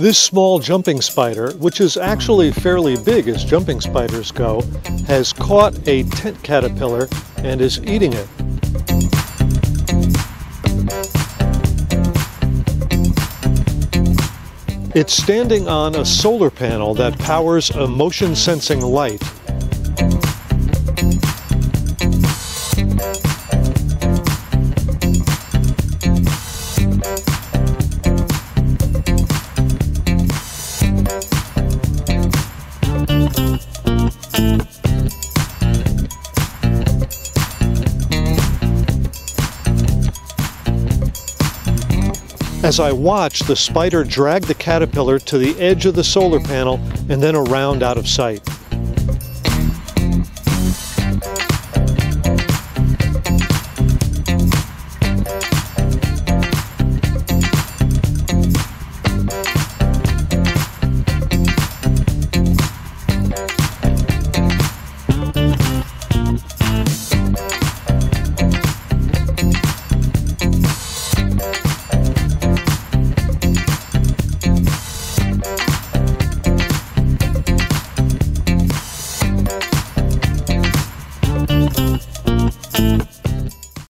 This small jumping spider, which is actually fairly big as jumping spiders go, has caught a tent caterpillar and is eating it. It's standing on a solar panel that powers a motion-sensing light. As I watch, the spider drag the caterpillar to the edge of the solar panel and then around out of sight.